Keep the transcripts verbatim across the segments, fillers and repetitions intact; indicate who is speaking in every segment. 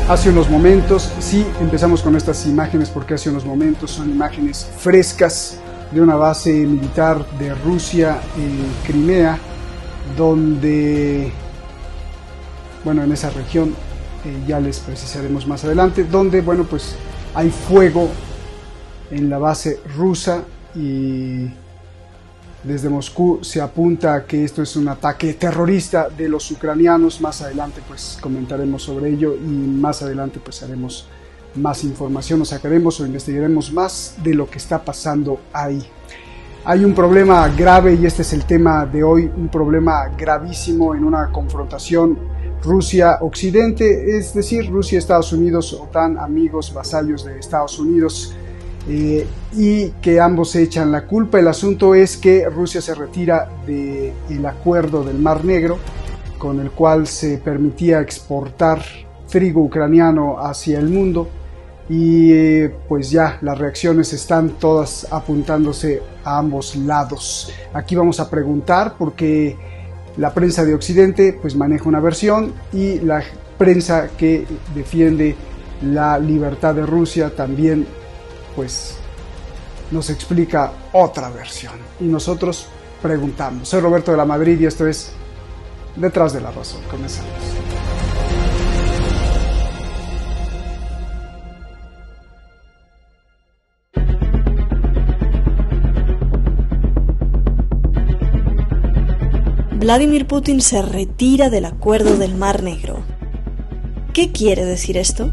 Speaker 1: Hace unos momentos, sí, empezamos con estas imágenes porque hace unos momentos son imágenes frescas de una base militar de Rusia en Crimea, donde, bueno, en esa región, eh, ya les precisaremos más adelante, donde, bueno, pues hay fuego en la base rusa y desde Moscú se apunta a que esto es un ataque terrorista de los ucranianos. Más adelante pues comentaremos sobre ello y más adelante pues haremos más información, o sacaremos o investigaremos más de lo que está pasando ahí. Hay un problema grave y este es el tema de hoy, un problema gravísimo en una confrontación Rusia-Occidente, es decir, Rusia-Estados Unidos, OTAN, amigos, vasallos de Estados Unidos. Eh, y que ambos se echan la culpa. El asunto es que Rusia se retira del acuerdo del Mar Negro, con el cual se permitía exportar trigo ucraniano hacia el mundo, y eh, pues ya las reacciones están todas apuntándose a ambos lados. Aquí vamos a preguntar porque la prensa de Occidente pues maneja una versión y la prensa que defiende la libertad de Rusia también pues nos explica otra versión y nosotros preguntamos. Soy Roberto de la Madrid y esto es Detrás de la Razón. Comenzamos.
Speaker 2: Vladimir Putin se retira del acuerdo del Mar Negro. ¿Qué quiere decir esto?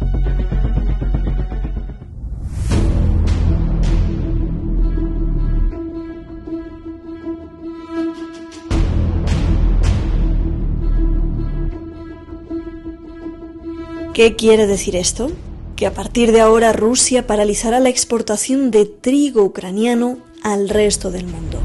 Speaker 2: ¿Qué quiere decir esto? Que a partir de ahora Rusia paralizará la exportación de trigo ucraniano al resto del mundo.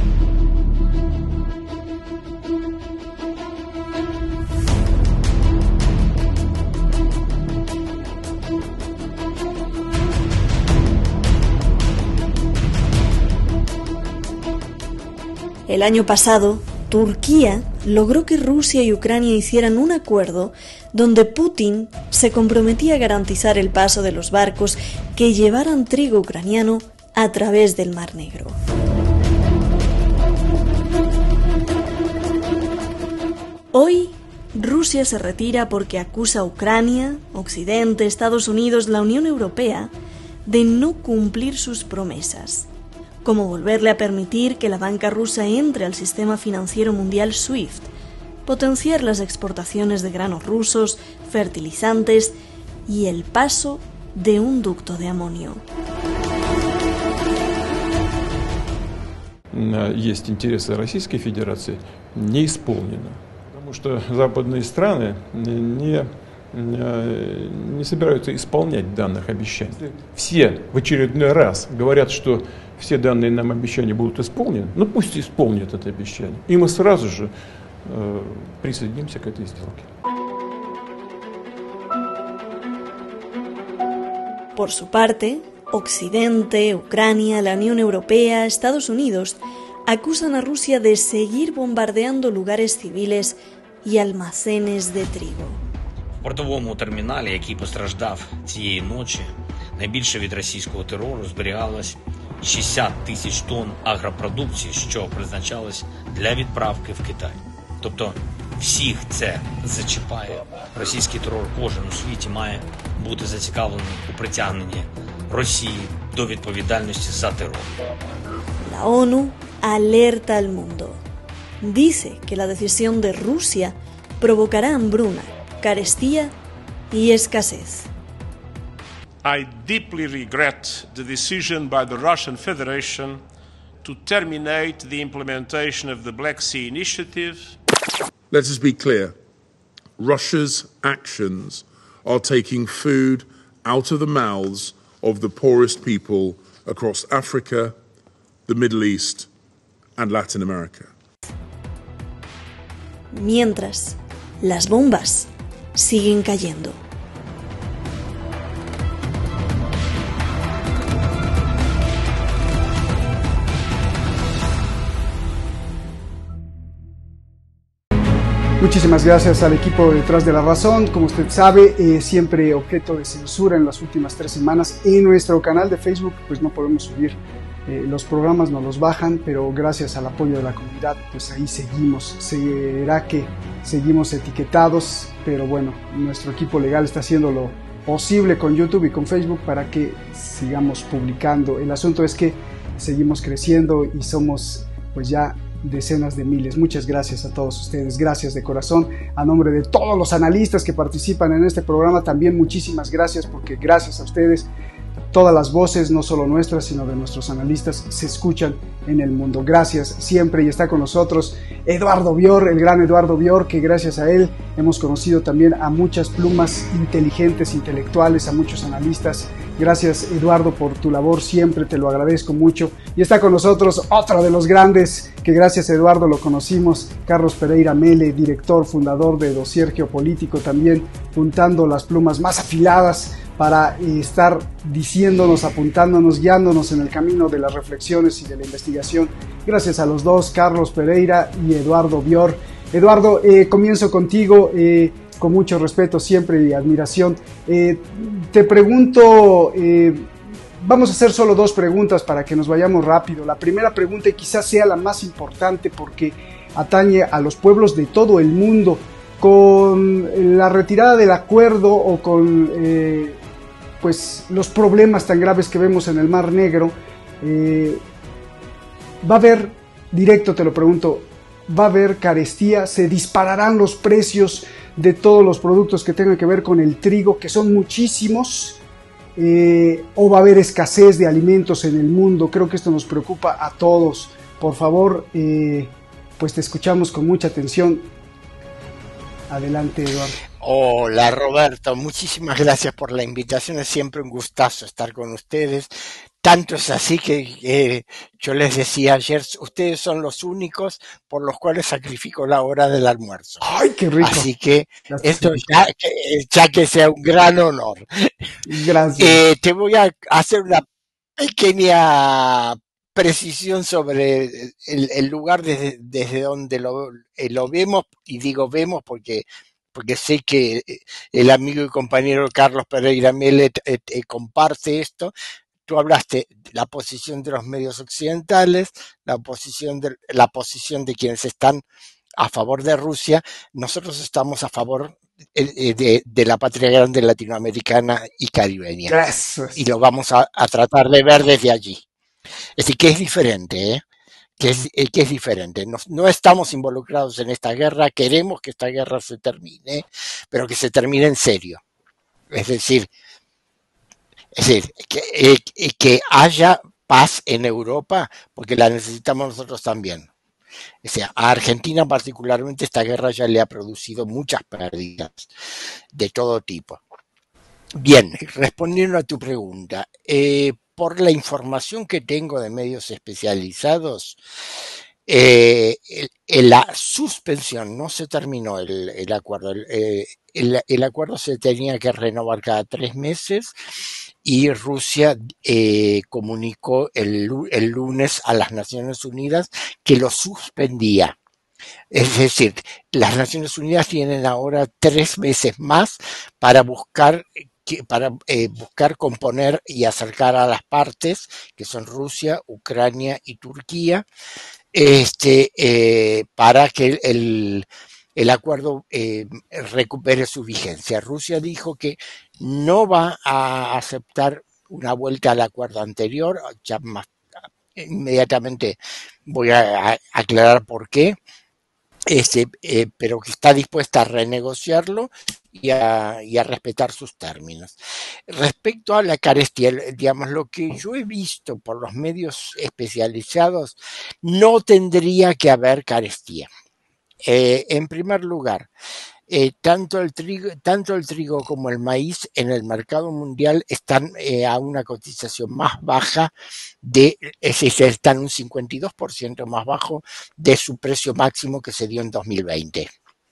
Speaker 2: El año pasado, Turquía logró que Rusia y Ucrania hicieran un acuerdo donde Putin se comprometía a garantizar el paso de los barcos que llevaran trigo ucraniano a través del Mar Negro. Hoy, Rusia se retira porque acusa a Ucrania, Occidente, Estados Unidos, la Unión Europea de no cumplir sus promesas, como volverle a permitir que la banca rusa entre al sistema financiero mundial SWIFT, potenciar las exportaciones de granos rusos, fertilizantes y el paso de un ducto de amonio.
Speaker 3: Есть интересы Российской Федерации не исполнено, потому что западные страны не не собираются исполнять данных обещаний. Все в очередной раз говорят, что все данные нам обещания будут исполнены, ну пусть исполнят это обещание, и мы сразу же э, присоединимся к этой сделке.
Speaker 2: Por su parte, Occidente, Ucrania, la Unión Europea, Estados Unidos acusan a Rusia de seguir bombardeando lugares civiles y almacenes de trigo.
Speaker 4: В портовому терміналі, який постраждав цієї ночі, найбільше від російського терору зберігалось шістдесят тисяч тонн агропродукції, що призначалось для відправки в Китай. Тобто всіх це зачіпає. Російський терор кожен у світі має бути зацікавлений у притягненні Росії до відповідальності за терор.
Speaker 2: La ONU alerta al mundo. Dice que la decisión de Rusia provocará hambruna, carestía y escasez.
Speaker 5: I deeply regret the decision by the Russian Federation to terminate the implementation of the Black Sea Initiative.
Speaker 6: Let us be clear. Russia's actions are taking food out of the mouths of the poorest people across Africa, the Middle East, and Latin America.
Speaker 2: Mientras, las bombas siguen cayendo.
Speaker 1: Muchísimas gracias al equipo detrás de La Razón. Como usted sabe, eh, siempre objeto de censura en las últimas tres semanas. En nuestro canal de Facebook pues no podemos subir eh, los programas, no los bajan, pero gracias al apoyo de la comunidad pues ahí seguimos. Será que seguimos etiquetados, pero bueno, nuestro equipo legal está haciendo lo posible con YouTube y con Facebook para que sigamos publicando. El asunto es que seguimos creciendo y somos pues ya decenas de miles. Muchas gracias a todos ustedes, gracias de corazón. A nombre de todos los analistas que participan en este programa, también muchísimas gracias, porque gracias a ustedes todas las voces, no solo nuestras, sino de nuestros analistas, se escuchan en el mundo. Gracias siempre, y está con nosotros Eduardo Bior, el gran Eduardo Bior, que gracias a él hemos conocido también a muchas plumas inteligentes, intelectuales, a muchos analistas. Gracias, Eduardo, por tu labor, siempre te lo agradezco mucho. Y está con nosotros otro de los grandes, que gracias a Eduardo lo conocimos, Carlos Pereira Mele, director, fundador de Dossier Geopolítico, también juntando las plumas más afiladas para eh, estar diciéndonos, apuntándonos, guiándonos en el camino de las reflexiones y de la investigación. Gracias a los dos, Carlos Pereira y Eduardo Bior. Eduardo, eh, comienzo contigo, eh, con mucho respeto siempre y admiración. Eh, te pregunto, eh, vamos a hacer solo dos preguntas para que nos vayamos rápido. La primera pregunta, y quizás sea la más importante porque atañe a los pueblos de todo el mundo, con la retirada del acuerdo o con eh, pues los problemas tan graves que vemos en el Mar Negro, eh, va a haber, directo te lo pregunto, va a haber carestía, se dispararán los precios de todos los productos que tengan que ver con el trigo, que son muchísimos, eh, o va a haber escasez de alimentos en el mundo. Creo que esto nos preocupa a todos. Por favor, eh, pues te escuchamos con mucha atención. Adelante, Eduardo.
Speaker 7: Hola, Roberto. Muchísimas gracias por la invitación. Es siempre un gustazo estar con ustedes. Tanto es así que eh, yo les decía ayer, ustedes son los únicos por los cuales sacrifico la hora del almuerzo.
Speaker 1: ¡Ay, qué rico!
Speaker 7: Así que esto ya, ya que sea un gran honor.
Speaker 1: Gracias.
Speaker 7: Eh, te voy a hacer una pequeña precisión sobre el, el lugar desde, desde donde lo, eh, lo vemos, y digo vemos porque, porque sé que el amigo y compañero Carlos Pereira Mele eh, eh, comparte esto. Tú hablaste de la posición de los medios occidentales, la posición de, la posición de quienes están a favor de Rusia. Nosotros estamos a favor de, de, de la patria grande latinoamericana y caribeña.
Speaker 1: Gracias.
Speaker 7: Y lo vamos a, a tratar de ver desde allí. Es decir, que es diferente, ¿eh? que, es, eh, que es diferente. No, no estamos involucrados en esta guerra, queremos que esta guerra se termine, pero que se termine en serio. Es decir, es decir que, eh, que haya paz en Europa, porque la necesitamos nosotros también. O sea, a Argentina particularmente esta guerra ya le ha producido muchas pérdidas de todo tipo. Bien, respondiendo a tu pregunta, eh, por la información que tengo de medios especializados, eh, el, el, la suspensión, no se terminó el, el acuerdo, el, el, el acuerdo se tenía que renovar cada tres meses y Rusia eh, comunicó el, el lunes a las Naciones Unidas que lo suspendía. Es decir, las Naciones Unidas tienen ahora tres meses más para buscar Que para eh, buscar componer y acercar a las partes, que son Rusia, Ucrania y Turquía, este, eh, para que el, el acuerdo eh, recupere su vigencia. Rusia dijo que no va a aceptar una vuelta al acuerdo anterior, ya más, inmediatamente voy a, a aclarar por qué. Este, eh, pero que está dispuesta a renegociarlo y a, y a respetar sus términos. Respecto a la carestía, digamos, lo que yo he visto por los medios especializados, no tendría que haber carestía. Eh, en primer lugar, eh, tanto, el trigo, tanto el trigo como el maíz en el mercado mundial están eh, a una cotización más baja, de, es decir, están un cincuenta y dos por ciento más bajo de su precio máximo que se dio en dos mil veinte.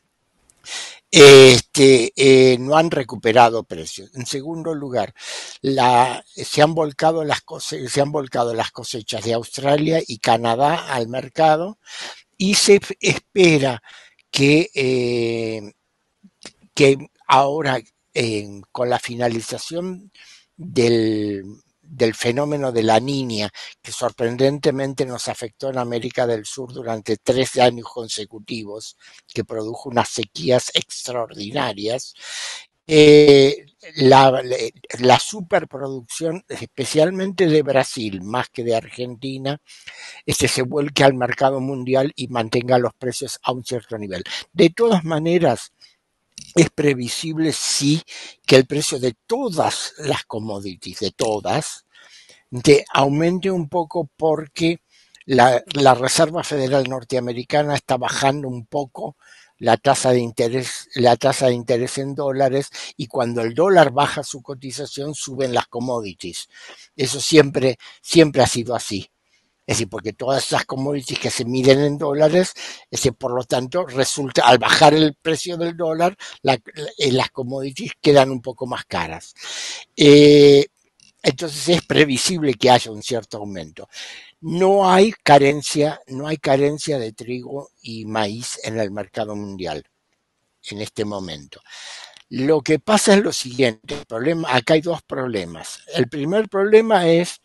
Speaker 7: Este, eh, no han recuperado precios. En segundo lugar, la, se, han volcado las cose, se han volcado las cosechas de Australia y Canadá al mercado, y se espera que, eh, que ahora eh, con la finalización del, del fenómeno de la Niña, que sorprendentemente nos afectó en América del Sur durante tres años consecutivos, que produjo unas sequías extraordinarias, eh, la, la superproducción, especialmente de Brasil, más que de Argentina, este, se vuelque al mercado mundial y mantenga los precios a un cierto nivel. De todas maneras, es previsible, sí, que el precio de todas las commodities, de todas, de aumente un poco porque la, la Reserva Federal Norteamericana está bajando un poco la tasa de interés, la tasa de interés en dólares, y cuando el dólar baja su cotización suben las commodities. Eso siempre, siempre ha sido así. Es decir, porque todas esas commodities que se miden en dólares, es decir, por lo tanto, resulta, al bajar el precio del dólar, la, la, las commodities quedan un poco más caras. Eh, entonces es previsible que haya un cierto aumento. No hay carencia, no hay carencia de trigo y maíz en el mercado mundial en este momento. Lo que pasa es lo siguiente, el problema, acá hay dos problemas. El primer problema es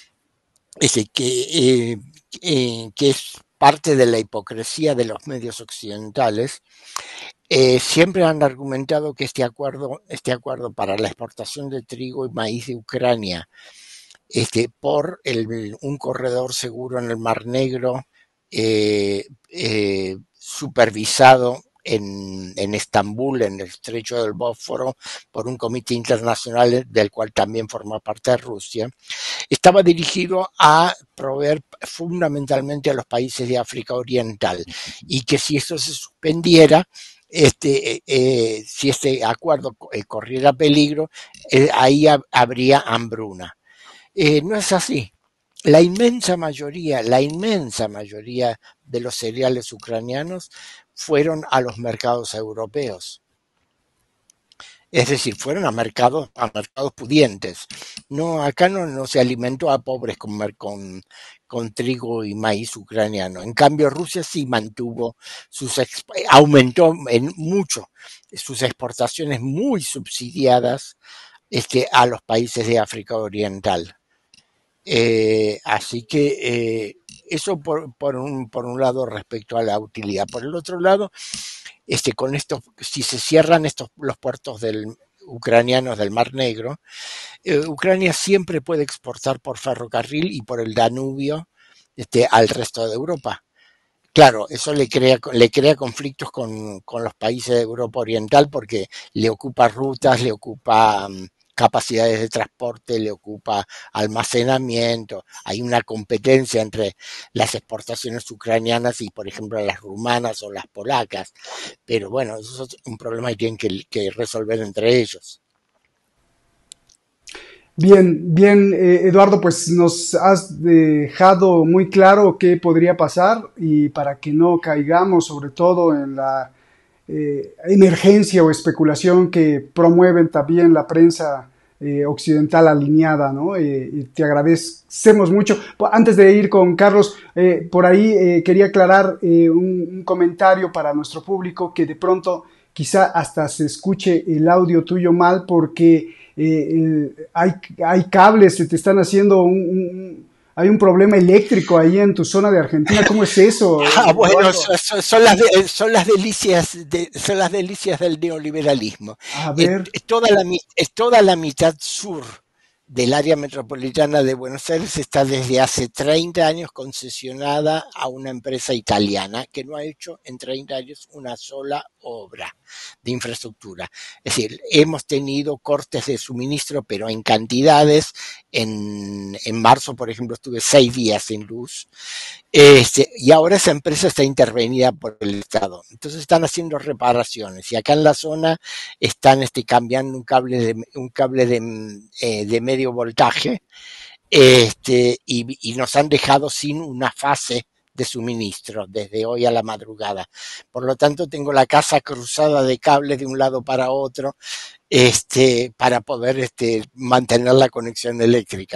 Speaker 7: ese que, eh, eh, que es parte de la hipocresía de los medios occidentales. Eh, siempre han argumentado que este acuerdo, este acuerdo para la exportación de trigo y maíz de Ucrania, este, por el, un corredor seguro en el Mar Negro, eh, eh, supervisado en, en Estambul, en el estrecho del Bósforo, por un comité internacional del cual también forma parte de Rusia, estaba dirigido a proveer fundamentalmente a los países de África Oriental, y que si esto se suspendiera, este, eh, si este acuerdo eh, corriera peligro, eh, ahí ha, habría hambruna. Eh, no es así. La inmensa mayoría, la inmensa mayoría de los cereales ucranianos fueron a los mercados europeos. Es decir, fueron a mercados, a mercados pudientes. No, acá no, no se alimentó a pobres con, con, con trigo y maíz ucraniano. En cambio, Rusia sí mantuvo sus, aumentó en mucho sus exportaciones muy subsidiadas este, a los países de África Oriental. Eh, así que eh, eso por, por, un, por un lado respecto a la utilidad. Por el otro lado, este, con esto, si se cierran estos, los puertos del, ucranianos del Mar Negro, eh, Ucrania siempre puede exportar por ferrocarril y por el Danubio este, al resto de Europa. Claro, eso le crea, le crea conflictos con, con los países de Europa Oriental, porque le ocupa rutas, le ocupa um, capacidades de transporte, le ocupa almacenamiento. Hay una competencia entre las exportaciones ucranianas y, por ejemplo, las rumanas o las polacas. Pero bueno, eso es un problema que tienen que, que resolver entre ellos.
Speaker 1: Bien, bien, eh, Eduardo, pues nos has dejado muy claro qué podría pasar, y para que no caigamos sobre todo en la eh, emergencia o especulación que promueven también la prensa eh, occidental alineada, ¿no? Eh, y te agradecemos mucho. Antes de ir con Carlos, eh, por ahí eh, quería aclarar eh, un, un comentario para nuestro público, que de pronto quizá hasta se escuche el audio tuyo mal, porque Eh, eh, hay, hay cables, se te están haciendo un, un, hay un problema eléctrico ahí en tu zona de Argentina. ¿Cómo es eso?
Speaker 7: Ah, bueno, son, son, las de, son las delicias de, son las delicias del neoliberalismo.
Speaker 1: A ver.
Speaker 7: Es, es toda la, es toda la mitad sur del área metropolitana de Buenos Aires está desde hace treinta años concesionada a una empresa italiana que no ha hecho en treinta años una sola obra de infraestructura. Es decir, hemos tenido cortes de suministro, pero en cantidades. En, en marzo, por ejemplo, estuve seis días sin luz. Este, y ahora esa empresa está intervenida por el Estado. Entonces están haciendo reparaciones. Y acá en la zona están este, cambiando un cable de, un cable de, eh, de medio voltaje, este, y, y nos han dejado sin una fase de suministro desde hoy a la madrugada. Por lo tanto, tengo la casa cruzada de cables de un lado para otro, este, para poder este, mantener la conexión eléctrica.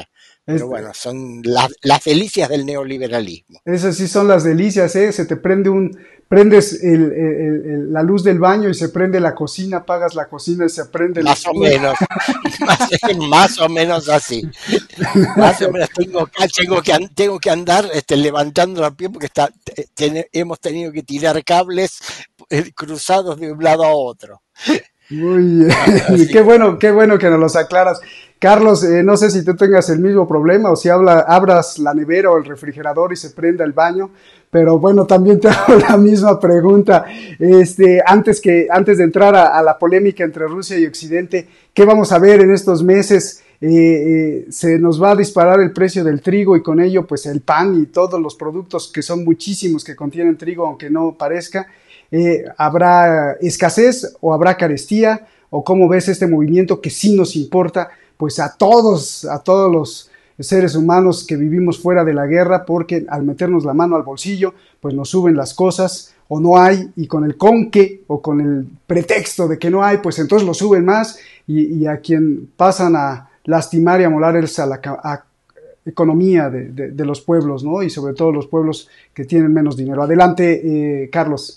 Speaker 7: Pero bueno, son las, las delicias del neoliberalismo.
Speaker 1: Esas sí son las delicias, ¿eh? Se te prende un, prendes el, el, el, la luz del baño y se prende la cocina, apagas la cocina y se prende
Speaker 7: más
Speaker 1: el...
Speaker 7: o menos, más, más o menos así. Más o menos tengo, tengo, que, tengo que andar este, levantando la pie porque está, ten, hemos tenido que tirar cables cruzados de un lado a otro.
Speaker 1: Muy bien. Qué bueno, qué bueno que nos los aclaras. Carlos, eh, no sé si tú tengas el mismo problema o si habla, abras la nevera o el refrigerador y se prenda el baño, pero bueno, también te hago la misma pregunta. Este, antes que, antes de entrar a, a la polémica entre Rusia y Occidente, ¿qué vamos a ver en estos meses? Eh, eh, se nos va a disparar el precio del trigo y con ello pues el pan y todos los productos que son muchísimos que contienen trigo, aunque no parezca. Eh, ¿Habrá escasez o habrá carestía? ¿O cómo ves este movimiento que sí nos importa pues a todos, a todos los seres humanos que vivimos fuera de la guerra, porque al meternos la mano al bolsillo pues nos suben las cosas o no hay, y con el con que o con el pretexto de que no hay pues entonces lo suben más y, y a quien pasan a lastimar y a molar es a la a economía de, de, de los pueblos, ¿no? Y sobre todo los pueblos que tienen menos dinero. Adelante, eh, Carlos.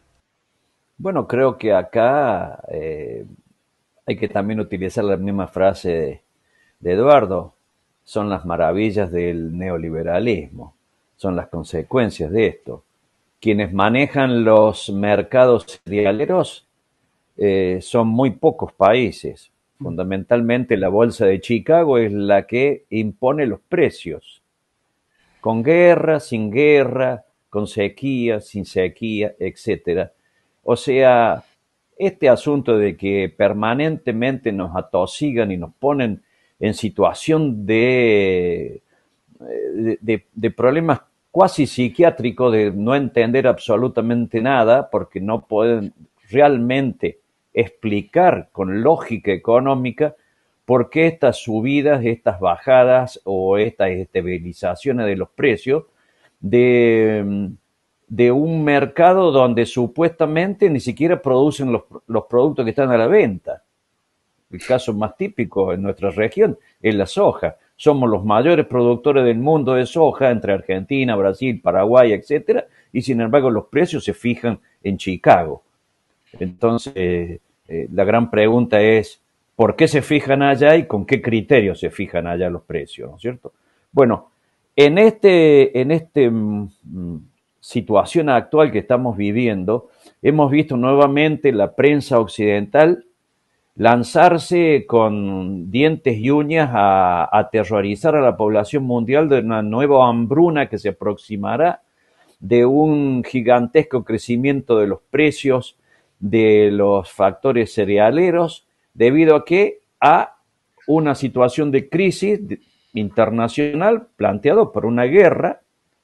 Speaker 8: Bueno, creo que acá eh, hay que también utilizar la misma frase de, de Eduardo. Son las maravillas del neoliberalismo, son las consecuencias de esto. Quienes manejan los mercados cerealeros eh, son muy pocos países. Fundamentalmente la bolsa de Chicago es la que impone los precios. Con guerra, sin guerra, con sequía, sin sequía, etcétera. O sea, este asunto de que permanentemente nos atosigan y nos ponen en situación de, de, de, de problemas cuasi psiquiátricos, de no entender absolutamente nada, porque no pueden realmente explicar con lógica económica por qué estas subidas, estas bajadas o estas estabilizaciones de los precios de... de un mercado donde supuestamente ni siquiera producen los, los productos que están a la venta. El caso más típico en nuestra región es la soja. Somos los mayores productores del mundo de soja entre Argentina, Brasil, Paraguay, etcétera, y sin embargo los precios se fijan en Chicago. Entonces, eh, eh, la gran pregunta es, ¿por qué se fijan allá y con qué criterios se fijan allá los precios? ¿No es cierto? Bueno, en este... En este mm, situación actual que estamos viviendo, hemos visto nuevamente la prensa occidental lanzarse con dientes y uñas a, a aterrorizar a la población mundial de una nueva hambruna que se aproximará, de un gigantesco crecimiento de los precios de los factores cerealeros, debido a que a una situación de crisis internacional planteado por una guerra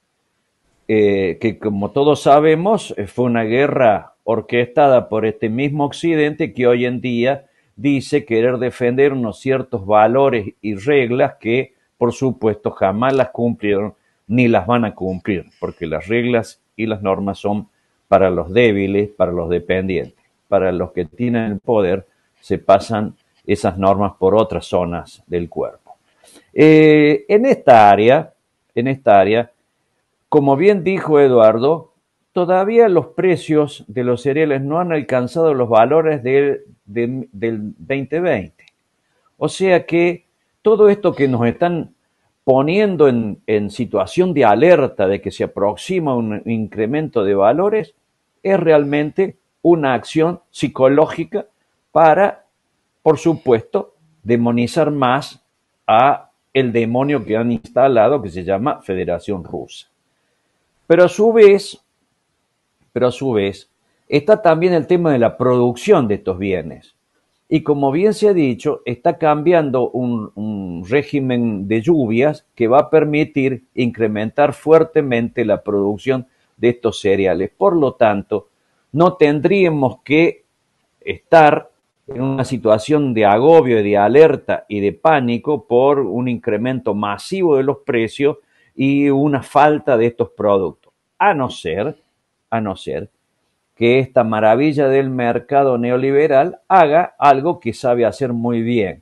Speaker 8: Eh, que como todos sabemos fue una guerra orquestada por este mismo Occidente que hoy en día dice querer defender unos ciertos valores y reglas que por supuesto jamás las cumplieron ni las van a cumplir, porque las reglas y las normas son para los débiles, para los dependientes. Para los que tienen el poder se pasan esas normas por otras zonas del cuerpo. Eh, en esta área, en esta área como bien dijo Eduardo, todavía los precios de los cereales no han alcanzado los valores de, de, del veinte veinte. O sea que todo esto que nos están poniendo en, en situación de alerta de que se aproxima un incremento de valores es realmente una acción psicológica para, por supuesto, demonizar más a el demonio que han instalado, que se llama Federación Rusa. Pero a su vez, pero a su vez, está también el tema de la producción de estos bienes. Y como bien se ha dicho, está cambiando un, un régimen de lluvias que va a permitir incrementar fuertemente la producción de estos cereales. Por lo tanto, no tendríamos que estar en una situación de agobio, de alerta y de pánico por un incremento masivo de los precios y una falta de estos productos, a no ser, a no ser que esta maravilla del mercado neoliberal haga algo que sabe hacer muy bien,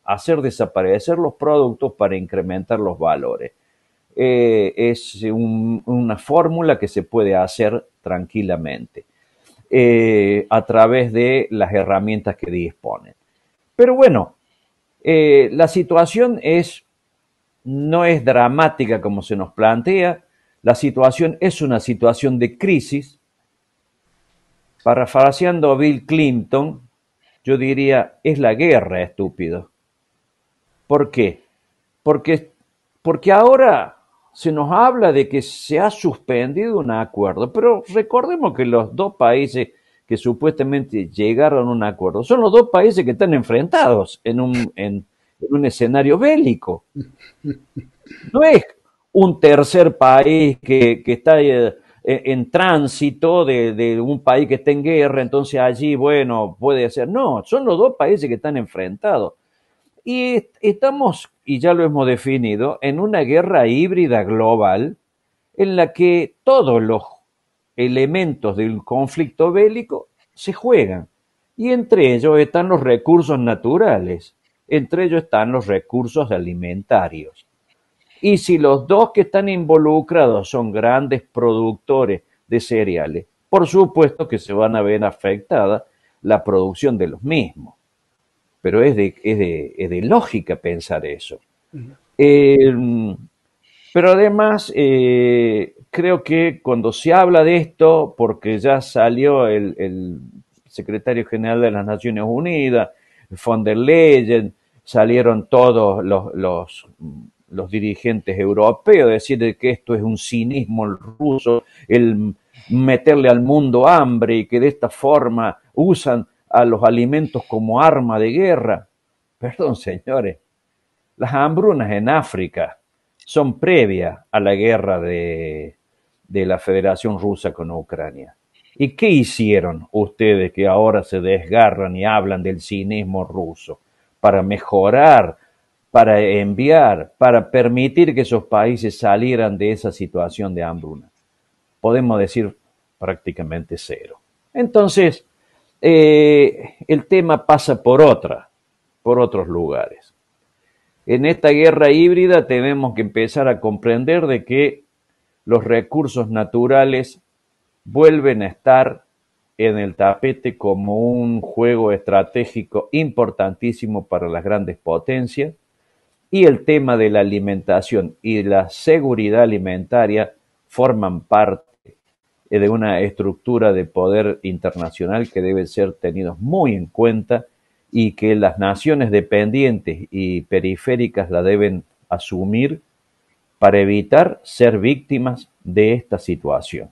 Speaker 8: hacer desaparecer los productos para incrementar los valores. Eh, es un, una fórmula que se puede hacer tranquilamente eh, a través de las herramientas que disponen. Pero bueno, eh, la situación es, no es dramática como se nos plantea. La situación es una situación de crisis. Parafraseando a Bill Clinton, yo diría, es la guerra, estúpido. ¿Por qué? Porque, porque ahora se nos habla de que se ha suspendido un acuerdo, pero recordemos que los dos países que supuestamente llegaron a un acuerdo son los dos países que están enfrentados en un, en, en un escenario bélico. No es un tercer país que, que está eh, en tránsito de, de un país que está en guerra, entonces allí, bueno, puede ser. No, son los dos países que están enfrentados. Y estamos, y ya lo hemos definido, en una guerra híbrida global en la que todos los elementos del conflicto bélico se juegan. Y entre ellos están los recursos naturales, entre ellos están los recursos alimentarios. Y si los dos que están involucrados son grandes productores de cereales, por supuesto que se van a ver afectada la producción de los mismos. Pero es de, es de, es de lógica pensar eso. Uh-huh. Eh, pero además, eh, creo que cuando se habla de esto, porque ya salió el, el secretario general de las Naciones Unidas, von der Leyen, salieron todos los, los, los dirigentes europeos, decir que esto es un cinismo ruso, el meterle al mundo hambre y que de esta forma usan a los alimentos como arma de guerra. Perdón, señores, las hambrunas en África son previas a la guerra de, de la Federación Rusa con Ucrania. ¿Y qué hicieron ustedes que ahora se desgarran y hablan del cinismo ruso? Para mejorar, para enviar, para permitir que esos países salieran de esa situación de hambruna. Podemos decir prácticamente cero. Entonces, Eh, el tema pasa por otra, por otros lugares. En esta guerra híbrida tenemos que empezar a comprender de que los recursos naturales vuelven a estar en el tapete como un juego estratégico importantísimo para las grandes potencias, y el tema de la alimentación y la seguridad alimentaria forman parte de una estructura de poder internacional que deben ser tenidos muy en cuenta y que las naciones dependientes y periféricas la deben asumir para evitar ser víctimas de esta situación.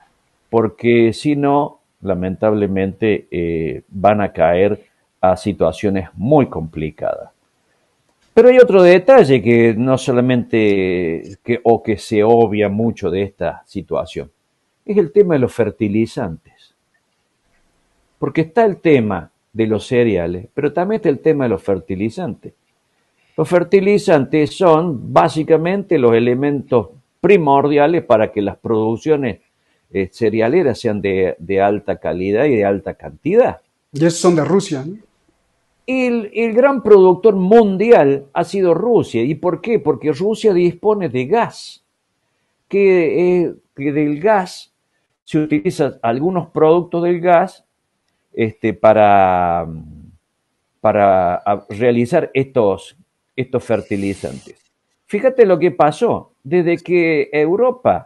Speaker 8: Porque si no, lamentablemente eh, van a caer a situaciones muy complicadas. Pero hay otro detalle que no solamente, que, o que se obvia mucho de esta situación, es el tema de los fertilizantes. Porque está el tema de los cereales, pero también está el tema de los fertilizantes. Los fertilizantes son básicamente los elementos primordiales para que las producciones eh, cerealeras sean de, de alta calidad y de alta cantidad.
Speaker 1: Y esos son de Rusia, ¿no?
Speaker 8: El, el gran productor mundial ha sido Rusia. ¿Y por qué? Porque Rusia dispone de gas, que, eh, que del gas se utilizan algunos productos del gas este, para, para realizar estos, estos fertilizantes. Fíjate lo que pasó. Desde que Europa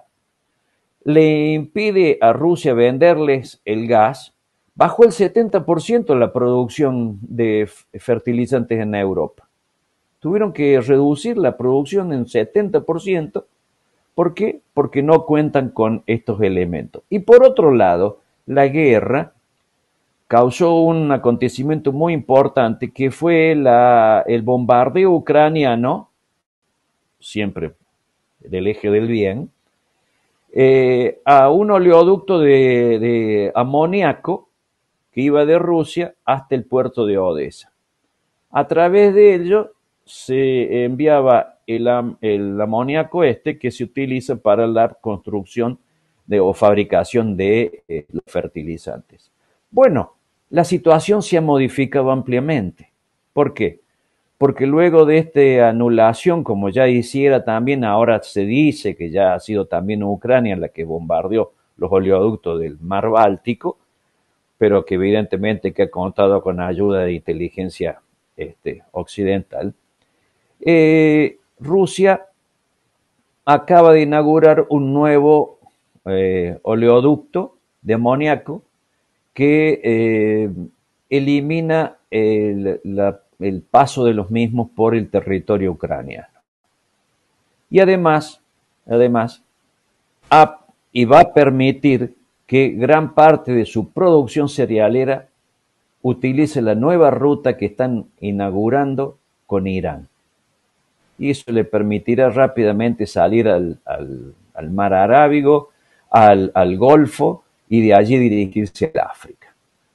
Speaker 8: le impide a Rusia venderles el gas, bajó el setenta por ciento la producción de fertilizantes en Europa. Tuvieron que reducir la producción en setenta por ciento. ¿Por qué? Porque no cuentan con estos elementos. Y por otro lado, la guerra causó un acontecimiento muy importante que fue la, el bombardeo ucraniano, siempre del eje del bien, eh, a un oleoducto de, de amoníaco que iba de Rusia hasta el puerto de Odessa. A través de ello se enviaba el, el amoníaco este que se utiliza para la construcción de, o fabricación de eh, los fertilizantes. Bueno, la situación se ha modificado ampliamente. ¿Por qué? porque luego de esta anulación, como ya hiciera también, ahora se dice que ya ha sido también Ucrania la que bombardeó los oleoductos del mar Báltico, pero que evidentemente que ha contado con ayuda de inteligencia este, occidental. Eh, Rusia acaba de inaugurar un nuevo eh, oleoducto de amoníaco que eh, elimina el, la, el paso de los mismos por el territorio ucraniano. Y además, además ha, y va a permitir que gran parte de su producción cerealera utilice la nueva ruta que están inaugurando con Irán. Y eso le permitirá rápidamente salir al, al, al mar Arábigo, al, al Golfo, y de allí dirigirse al África.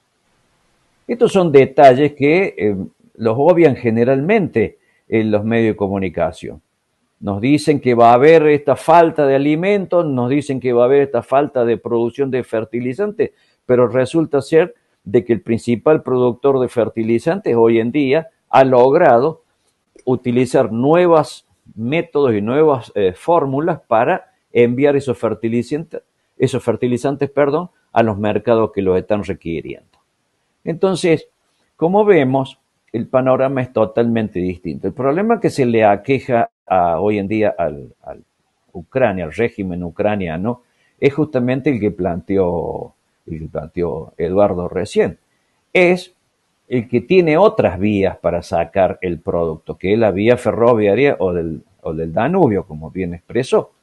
Speaker 8: Estos son detalles que eh, los obvian generalmente en los medios de comunicación. Nos dicen que va a haber esta falta de alimentos, nos dicen que va a haber esta falta de producción de fertilizantes, pero resulta ser de que el principal productor de fertilizantes hoy en día ha logrado utilizar nuevos métodos y nuevas eh, fórmulas para enviar esos fertilizantes, esos fertilizantes, perdón, a los mercados que los están requiriendo. Entonces, como vemos, el panorama es totalmente distinto. El problema que se le aqueja a, hoy en día al, al Ucrania, al régimen ucraniano, es justamente el que planteó, el que planteó Eduardo recién. Es el que tiene otras vías para sacar el producto, que es la vía ferroviaria o del, o del Danubio, como bien expresó.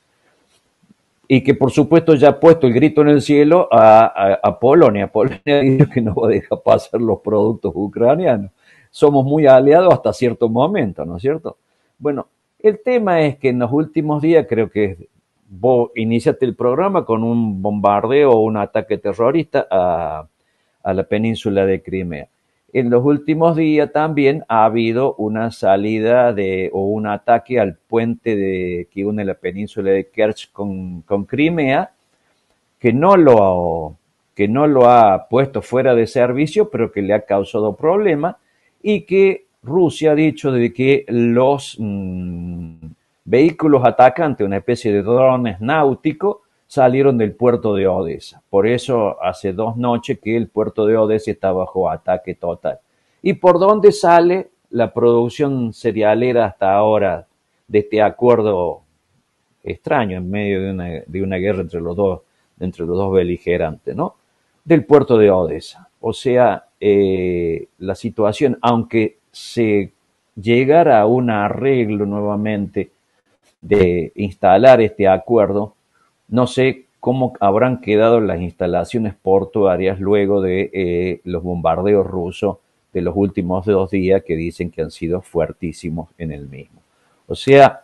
Speaker 8: Y que por supuesto ya ha puesto el grito en el cielo a, a, a Polonia. Polonia dice que no va a dejar pasar los productos ucranianos. Somos muy aliados hasta cierto momento, ¿no es cierto? Bueno, el tema es que en los últimos días, creo que vos iniciaste el programa con un bombardeo o un ataque terrorista a, a la península de Crimea. En los últimos días también ha habido una salida de, o un ataque al puente de, que une la península de Kerch con, con Crimea, que no, lo, que no lo ha puesto fuera de servicio, pero que le ha causado problemas, y que Rusia ha dicho de que los mmm, vehículos atacantes, una especie de drones náuticos, salieron del puerto de Odessa. Por eso hace dos noches que el puerto de Odessa está bajo ataque total. ¿Y por dónde sale la producción cerealera hasta ahora de este acuerdo extraño en medio de una, de una guerra entre los dos, entre los dos beligerantes, ¿no? Del puerto de Odessa. O sea, eh, la situación, aunque se llegara a un arreglo nuevamente de instalar este acuerdo, no sé cómo habrán quedado las instalaciones portuarias luego de eh, los bombardeos rusos de los últimos dos días, que dicen que han sido fuertísimos en el mismo. O sea,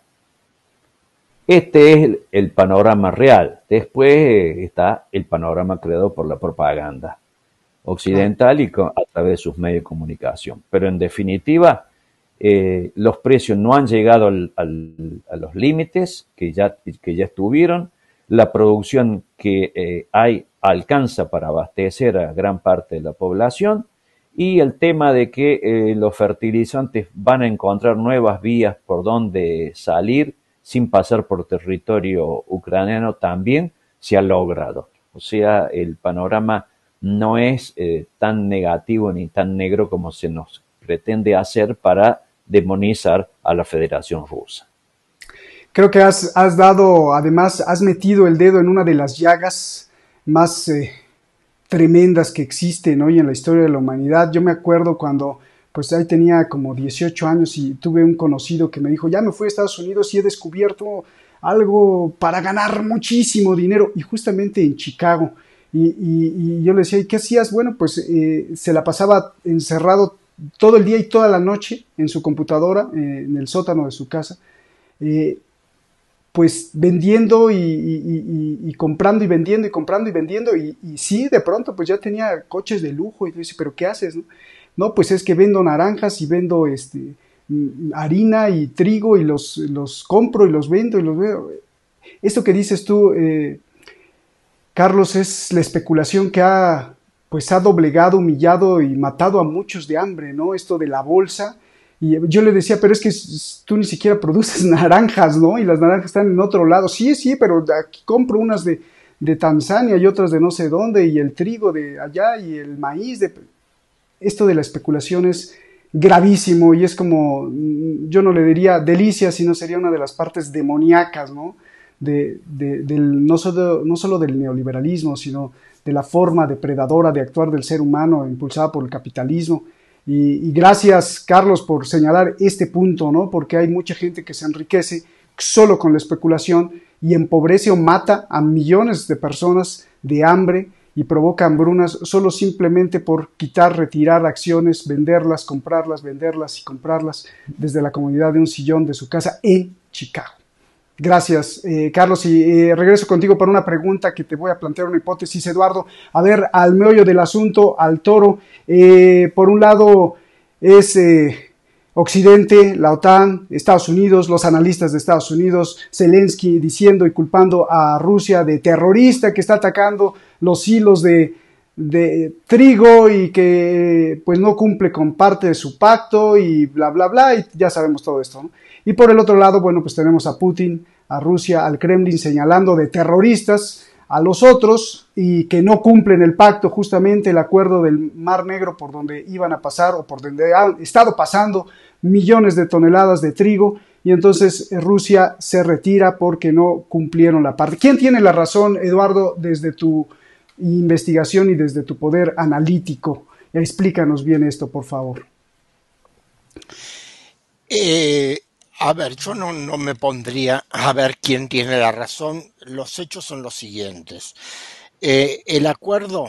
Speaker 8: este es el, el panorama real. Después eh, está el panorama creado por la propaganda occidental y con, a través de sus medios de comunicación. Pero en definitiva, eh, los precios no han llegado al, al, a los límites que ya, que ya estuvieron. La producción que eh, hay alcanza para abastecer a gran parte de la población, y el tema de que eh, los fertilizantes van a encontrar nuevas vías por donde salir sin pasar por territorio ucraniano también se ha logrado. O sea, el panorama no es eh, tan negativo ni tan negro como se nos pretende hacer para demonizar a la Federación Rusa.
Speaker 1: Creo que has, has dado, además, has metido el dedo en una de las llagas más eh, tremendas que existen hoy en la historia de la humanidad. Yo me acuerdo cuando, pues ahí tenía como dieciocho años y tuve un conocido que me dijo, ya me fui a Estados Unidos y he descubierto algo para ganar muchísimo dinero, y justamente en Chicago. Y, y, y yo le decía, ¿y qué hacías? Bueno, pues eh, se la pasaba encerrado todo el día y toda la noche en su computadora, eh, en el sótano de su casa, eh, pues vendiendo y, y, y, y comprando y vendiendo y comprando y vendiendo, y, y sí, de pronto pues ya tenía coches de lujo, y yo decía, ¿pero qué haces? No? no, pues es que vendo naranjas y vendo este, harina y trigo, y los, los compro y los vendo y los veo. Esto que dices tú, eh, Carlos, es la especulación que ha, pues ha doblegado, humillado y matado a muchos de hambre, ¿no? Esto de la bolsa, Y yo le decía, pero es que tú ni siquiera produces naranjas, ¿no? Y las naranjas están en otro lado. Sí, sí, pero aquí compro unas de, de Tanzania y otras de no sé dónde, y el trigo de allá y el maíz. De... Esto de la especulación es gravísimo y es como, yo no le diría delicia, sino sería una de las partes demoníacas, ¿no? De, de, del, no, solo, no solo del neoliberalismo, sino de la forma depredadora de actuar del ser humano impulsada por el capitalismo. Y, y gracias, Carlos, por señalar este punto, ¿no? Porque hay mucha gente que se enriquece solo con la especulación y empobrece o mata a millones de personas de hambre y provoca hambrunas solo simplemente por quitar, retirar acciones, venderlas, comprarlas, venderlas y comprarlas desde la comodidad de un sillón de su casa en Chicago. Gracias, eh, Carlos, y eh, regreso contigo para una pregunta que te voy a plantear, una hipótesis, Eduardo. A ver, al meollo del asunto, al toro. Eh, por un lado es eh, Occidente, la OTAN, Estados Unidos, los analistas de Estados Unidos, Zelensky diciendo y culpando a Rusia de terrorista que está atacando los hilos de, de trigo y que pues no cumple con parte de su pacto y bla, bla, bla, y ya sabemos todo esto, ¿no? Y por el otro lado, bueno, pues tenemos a Putin, a Rusia, al Kremlin señalando de terroristas a los otros y que no cumplen el pacto, justamente el acuerdo del Mar Negro por donde iban a pasar o por donde han estado pasando millones de toneladas de trigo, y entonces Rusia se retira porque no cumplieron la parte. ¿Quién tiene la razón, Eduardo, desde tu investigación y desde tu poder analítico? Explícanos bien esto, por favor.
Speaker 7: Eh... A ver, yo no, no me pondría a ver quién tiene la razón. Los hechos son los siguientes. Eh, el acuerdo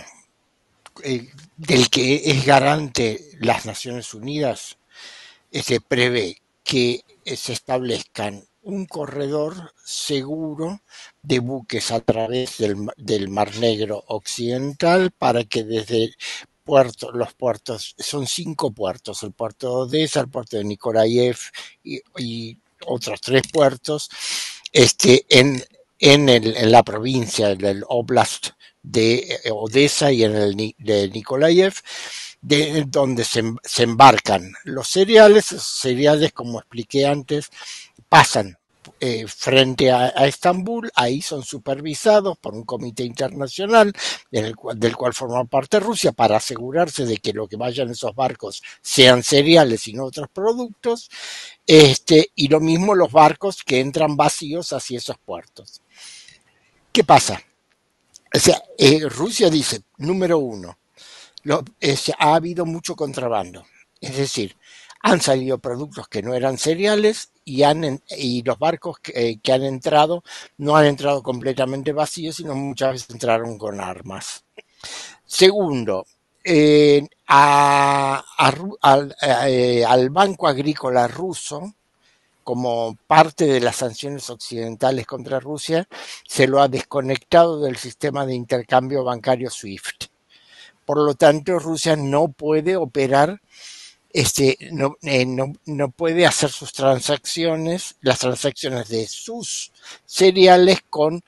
Speaker 7: eh, del que es garante las Naciones Unidas eh, se prevé que eh, se establezcan un corredor seguro de buques a través del, del Mar Negro Occidental para que desde puertos, los puertos, son cinco puertos, el puerto de Odessa, el puerto de Nikolaev y, y otros tres puertos, este, en, en, el, en la provincia del Oblast de Odessa y en el de Nikolaev, de donde se, se embarcan los cereales. Esos cereales, como expliqué antes, pasan Eh, frente a, a Estambul, ahí son supervisados por un comité internacional en el cual, del cual forma parte Rusia, para asegurarse de que lo que vayan en esos barcos sean cereales y no otros productos, este, y lo mismo los barcos que entran vacíos hacia esos puertos. ¿Qué pasa? O sea, eh, Rusia dice, número uno, lo, eh, ha habido mucho contrabando, es decir, han salido productos que no eran cereales y, han, y los barcos que, eh, que han entrado no han entrado completamente vacíos, sino muchas veces entraron con armas. Segundo, eh, a, a, al, eh, al Banco Agrícola Ruso, como parte de las sanciones occidentales contra Rusia, se lo ha desconectado del sistema de intercambio bancario SWIFT. Por lo tanto, Rusia no puede operar Este, no, eh, no, no puede hacer sus transacciones, las transacciones de sus cereales con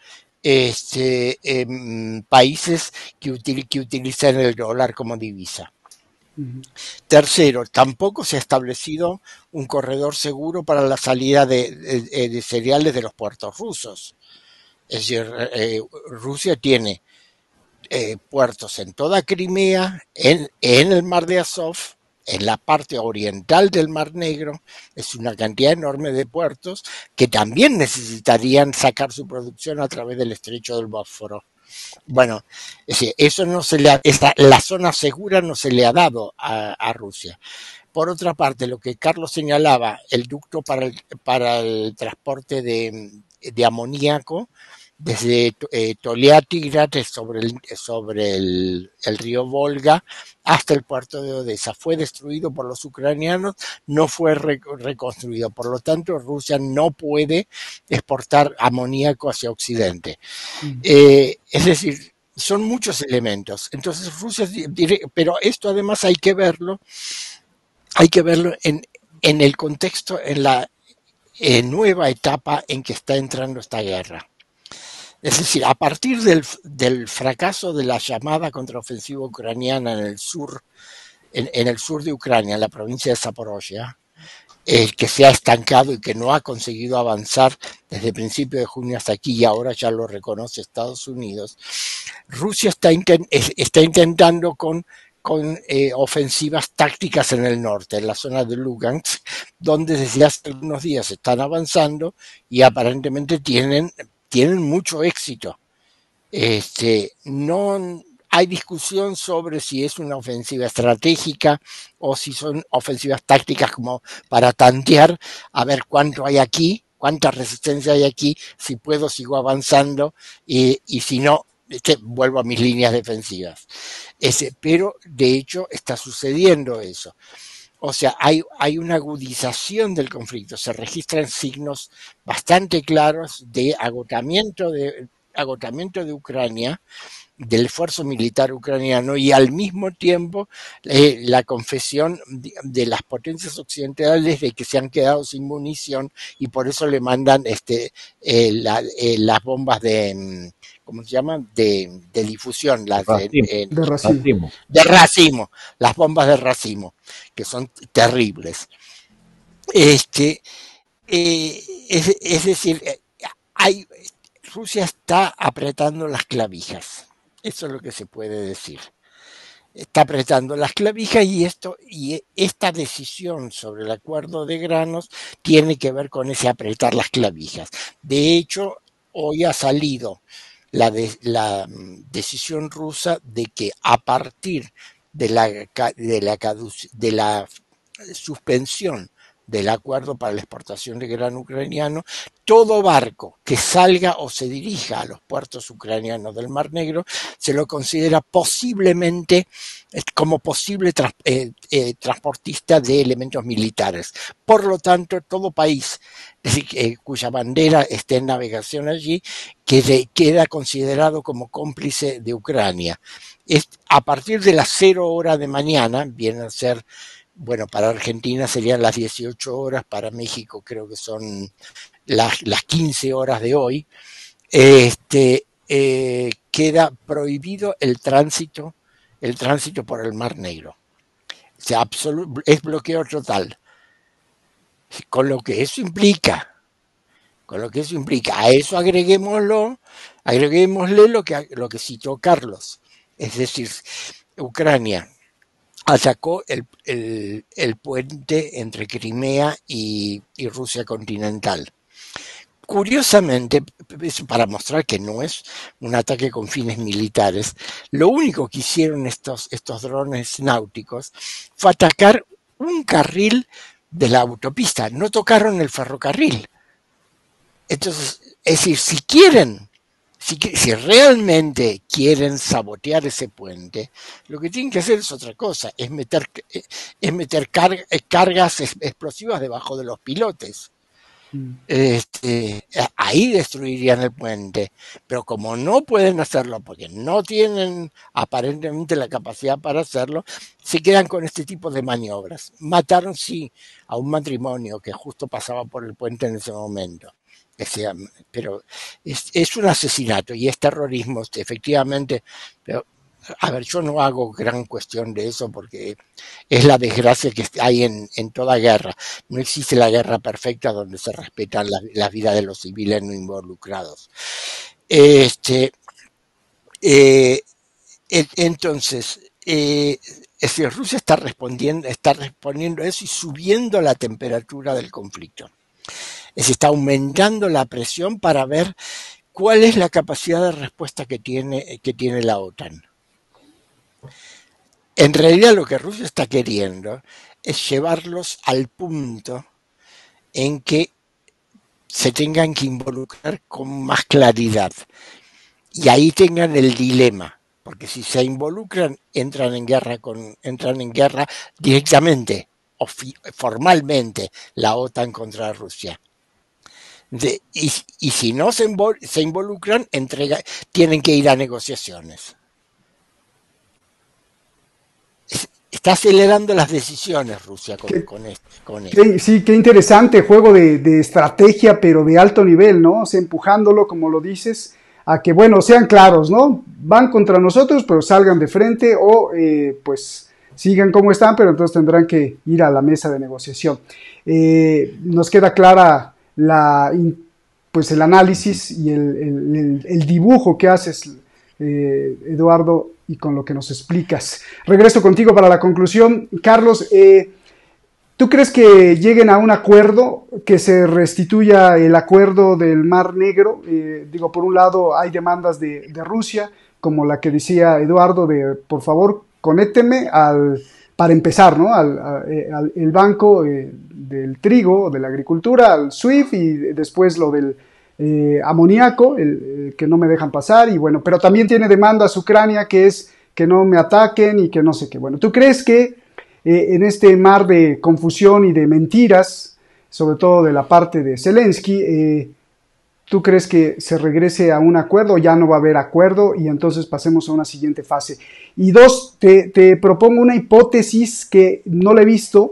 Speaker 7: este, eh, países que, util, que utilizan el dólar como divisa. Uh-huh. Tercero, tampoco se ha establecido un corredor seguro para la salida de, de, de cereales de los puertos rusos. Es decir, eh, Rusia tiene eh, puertos en toda Crimea, en, en el Mar de Azov, en la parte oriental del Mar Negro. Es una cantidad enorme de puertos que también necesitarían sacar su producción a través del estrecho del Bósforo. Bueno, eso no se le ha, esta, la zona segura no se le ha dado a, a Rusia. Por otra parte, lo que Carlos señalaba, el ducto para el, para el transporte de, de amoníaco desde eh, Toliatigrat sobre, el, sobre el, el río Volga hasta el puerto de Odessa. Fue destruido por los ucranianos, no fue re, reconstruido. Por lo tanto, Rusia no puede exportar amoníaco hacia Occidente. Mm. Eh, es decir, son muchos elementos. Entonces, Rusia, pero esto además hay que verlo, hay que verlo en, en el contexto, en la en nueva etapa en que está entrando esta guerra. Es decir, a partir del, del fracaso de la llamada contraofensiva ucraniana en el sur, en, en el sur de Ucrania, en la provincia de Zaporozhia, eh, que se ha estancado y que no ha conseguido avanzar desde el principio de junio hasta aquí, y ahora ya lo reconoce Estados Unidos, Rusia está, intent, está intentando con, con eh, ofensivas tácticas en el norte, en la zona de Lugansk, donde desde hace algunos días están avanzando y aparentemente tienen, tienen mucho éxito. Este, no hay discusión sobre si es una ofensiva estratégica o si son ofensivas tácticas como para tantear a ver cuánto hay aquí, cuánta resistencia hay aquí, si puedo sigo avanzando y, y si no, este, vuelvo a mis líneas defensivas. Ese, pero de hecho está sucediendo eso. O sea, hay, hay una agudización del conflicto, se registran signos bastante claros de agotamiento de, agotamiento de Ucrania, del esfuerzo militar ucraniano, y al mismo tiempo eh, la confesión de, de las potencias occidentales de que se han quedado sin munición y por eso le mandan este, eh, la, eh, las bombas de, ¿cómo se llaman? De, de difusión, las de, eh,
Speaker 1: de, racimo.
Speaker 7: de racimo, las bombas de racimo, que son terribles. Este, eh, es, es decir, hay, Rusia está apretando las clavijas. Eso es lo que se puede decir. Está apretando las clavijas y esto y esta decisión sobre el acuerdo de granos tiene que ver con ese apretar las clavijas. De hecho, hoy ha salido la, de, la decisión rusa de que a partir de la, de la, de la suspensión del acuerdo para la exportación de grano ucraniano, todo barco que salga o se dirija a los puertos ucranianos del Mar Negro se lo considera posiblemente como posible trans, eh, eh, transportista de elementos militares. Por lo tanto, todo país es decir, eh, cuya bandera esté en navegación allí que queda considerado como cómplice de Ucrania. Es, a partir de las cero horas de mañana, viene a ser, bueno, para Argentina serían las dieciocho horas, para México creo que son las, las quince horas de hoy, este, eh, queda prohibido el tránsito, el tránsito por el Mar Negro. O sea, absolut, es bloqueo total. Con lo que eso implica, con lo que eso implica, a eso agreguémoslo, agreguémosle lo que, lo que citó Carlos, es decir, Ucrania atacó el, el, el puente entre Crimea y, y Rusia continental. Curiosamente, para mostrar que no es un ataque con fines militares, lo único que hicieron estos, estos drones náuticos fue atacar un carril de la autopista, no tocaron el ferrocarril. Entonces, es decir, si quieren, si, si realmente quieren sabotear ese puente, lo que tienen que hacer es otra cosa, es meter, es meter car, cargas explosivas debajo de los pilotes. Este, ahí destruirían el puente, pero como no pueden hacerlo porque no tienen aparentemente la capacidad para hacerlo, se quedan con este tipo de maniobras. Mataron sí a un matrimonio que justo pasaba por el puente en ese momento, pero es, es un asesinato y es terrorismo efectivamente, pero a ver, yo no hago gran cuestión de eso porque es la desgracia que hay en, en toda guerra. No existe la guerra perfecta donde se respetan la, la vida de los civiles no involucrados. Este, eh, entonces, eh, es decir, Rusia está respondiendo, está respondiendo a eso y subiendo la temperatura del conflicto. Es decir, está aumentando la presión para ver cuál es la capacidad de respuesta que tiene, que tiene la OTAN. En realidad lo que Rusia está queriendo es llevarlos al punto en que se tengan que involucrar con más claridad y ahí tengan el dilema, porque si se involucran entran en guerra con entran en guerra directamente o formalmente la OTAN contra Rusia. De, y, y si no se, invol, se involucran entrega, tienen que ir a negociaciones. Está acelerando las decisiones Rusia con, qué, con, este, con esto.
Speaker 1: Qué, sí, qué interesante juego de, de estrategia, pero de alto nivel, ¿no? O sea, empujándolo, como lo dices, a que, bueno, sean claros, ¿no? Van contra nosotros, pero salgan de frente o, eh, pues, sigan como están, pero entonces tendrán que ir a la mesa de negociación. Eh, nos queda clara la, pues el análisis y el, el, el, el dibujo que haces, eh, Eduardo, y con lo que nos explicas. Regreso contigo para la conclusión. Carlos, eh, ¿tú crees que lleguen a un acuerdo, que se restituya el acuerdo del Mar Negro? Eh, digo, por un lado hay demandas de, de Rusia, como la que decía Eduardo, de por favor, conécteme al, para empezar, ¿no? Al, al el banco eh, del trigo, de la agricultura, al SWIFT, y después lo del eh, amoníaco, el, el que no me dejan pasar, y bueno, pero también tiene demandas Ucrania, que es que no me ataquen y que no sé qué. Bueno, ¿tú crees que eh, en este mar de confusión y de mentiras, sobre todo de la parte de Zelensky, eh, ¿tú crees que se regrese a un acuerdo o ya no va a haber acuerdo y entonces pasemos a una siguiente fase? Y dos, te, te propongo una hipótesis que no la he visto,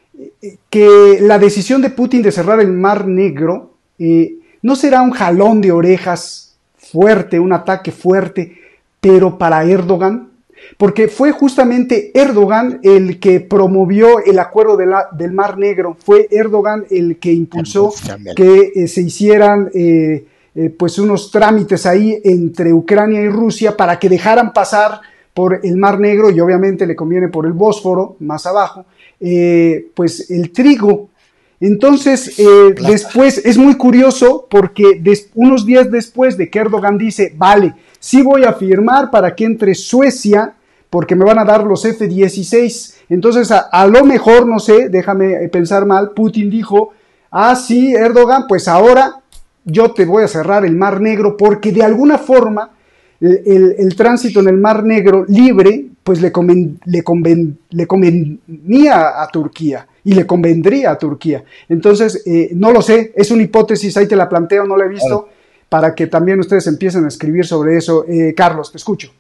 Speaker 1: que la decisión de Putin de cerrar el Mar Negro eh, no será un jalón de orejas fuerte, un ataque fuerte, pero para Erdogan, porque fue justamente Erdogan el que promovió el acuerdo de la, del Mar Negro, fue Erdogan el que impulsó que eh, se hicieran eh, eh, pues unos trámites ahí entre Ucrania y Rusia para que dejaran pasar por el Mar Negro, y obviamente le conviene por el Bósforo, más abajo, eh, pues el trigo. Entonces, eh, después, es muy curioso porque des, unos días después de que Erdogan dice, vale, sí voy a firmar para que entre Suecia, porque me van a dar los F dieciséis. Entonces, a, a lo mejor, no sé, déjame pensar mal, Putin dijo, ah, sí, Erdogan, pues ahora yo te voy a cerrar el Mar Negro, porque de alguna forma el, el, el tránsito en el Mar Negro libre, pues le, conven, le, conven, le convenía a Turquía y le convendría a Turquía. Entonces, eh, no lo sé, es una hipótesis, ahí te la planteo, no la he visto, claro, para que también ustedes empiecen a escribir sobre eso. Eh, Carlos, te escucho.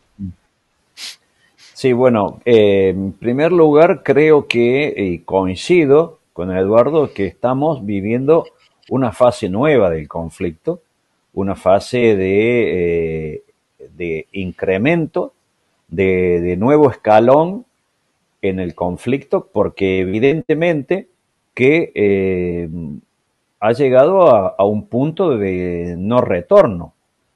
Speaker 8: Sí, bueno, eh, en primer lugar creo que, eh, coincido con Eduardo, que estamos viviendo una fase nueva del conflicto, una fase de, eh, de incremento, de, de nuevo escalón en el conflicto, porque evidentemente que eh, ha llegado a, a un punto de no retorno.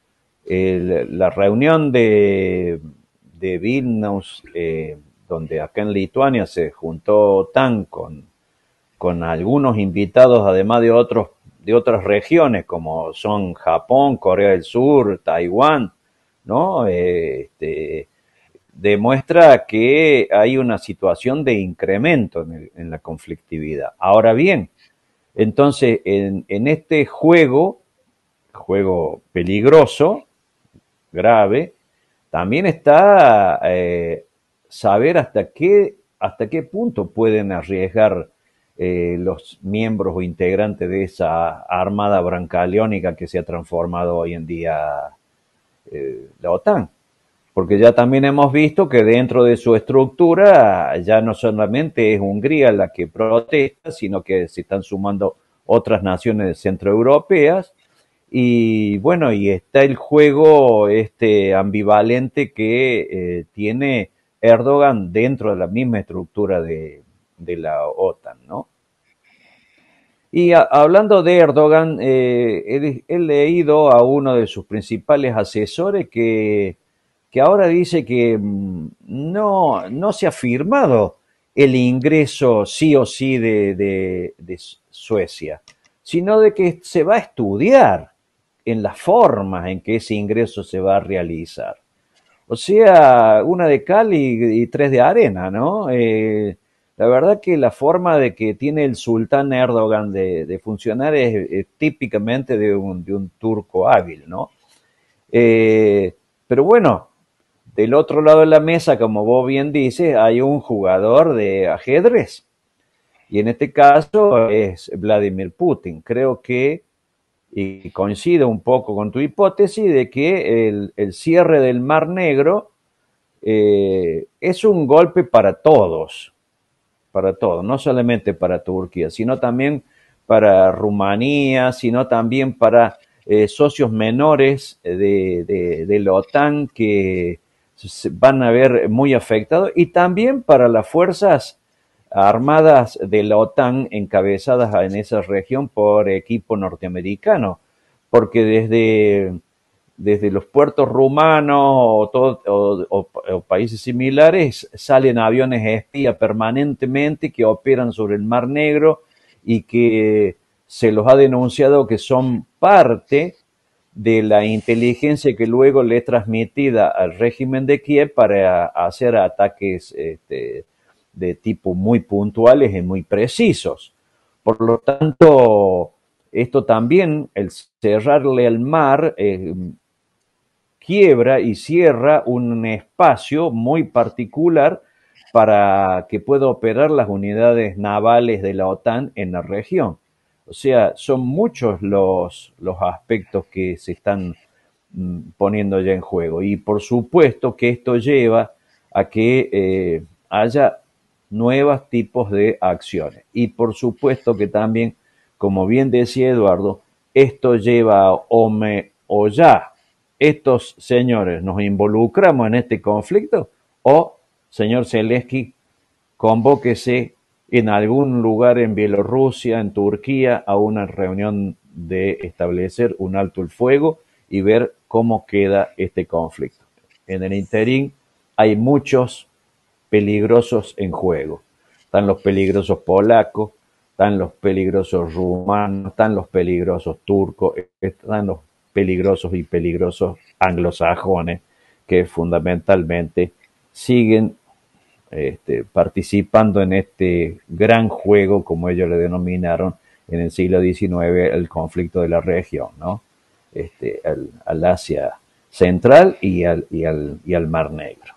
Speaker 8: El, la reunión de, de Vilnius, eh, donde acá en Lituania se juntó OTAN con, con algunos invitados, además de otros de otras regiones como son Japón, Corea del Sur, Taiwán, ¿no? Este, demuestra que hay una situación de incremento en, el, en la conflictividad. Ahora bien, entonces en, en este juego, juego peligroso, grave, también está eh, saber hasta qué, hasta qué punto pueden arriesgar eh, los miembros o integrantes de esa armada brancaleónica que se ha transformado hoy en día eh, la OTAN. Porque ya también hemos visto que dentro de su estructura ya no solamente es Hungría la que protesta, sino que se están sumando otras naciones centroeuropeas. Y bueno, y está el juego este ambivalente que eh, tiene Erdogan dentro de la misma estructura de, de la OTAN, ¿no? Y a, hablando de Erdogan, eh, he, he leído a uno de sus principales asesores que que ahora dice que no, no se ha firmado el ingreso sí o sí de, de, de Suecia, sino de que se va a estudiar en las formas en que ese ingreso se va a realizar. O sea, una de cal y, y tres de arena, ¿no? Eh, la verdad que la forma de que tiene el sultán Erdogan de, de funcionar es, es típicamente de un, de un turco hábil, ¿no? Eh, pero bueno, del otro lado de la mesa, como vos bien dices, hay un jugador de ajedrez. Y en este caso es Vladimir Putin. Creo que, y coincido un poco con tu hipótesis, de que el, el cierre del Mar Negro eh, es un golpe para todos. Para todos, no solamente para Turquía, sino también para Rumanía, sino también para eh, socios menores de, de, de la OTAN que se van a ver muy afectados, y también para las fuerzas armadas de la OTAN encabezadas en esa región por equipo norteamericano, porque desde, desde los puertos rumanos o, todo, o, o, o países similares salen aviones espía permanentemente que operan sobre el Mar Negro y que se los ha denunciado que son parte de la inteligencia que luego le es transmitida al régimen de Kiev para hacer ataques este, de tipo muy puntuales y muy precisos. Por lo tanto, esto también, el cerrarle al mar, eh, quiebra y cierra un espacio muy particular para que pueda operar las unidades navales de la OTAN en la región. O sea, son muchos los, los aspectos que se están mm, poniendo ya en juego. Y por supuesto que esto lleva a que eh, haya nuevos tipos de acciones. Y por supuesto que también, como bien decía Eduardo, esto lleva a ome o ya. Estos señores, ¿nos involucramos en este conflicto? O, señor Zelensky, convóquese en algún lugar en Bielorrusia, en Turquía, a una reunión de establecer un alto el fuego y ver cómo queda este conflicto. En el interín hay muchos peligrosos en juego. Están los peligrosos polacos, están los peligrosos rumanos, están los peligrosos turcos, están los peligrosos y peligrosos anglosajones que fundamentalmente siguen Este, participando en este gran juego, como ellos le denominaron en el siglo diecinueve, el conflicto de la región, ¿no? Este, al, al Asia Central y al, y, al, y al Mar Negro.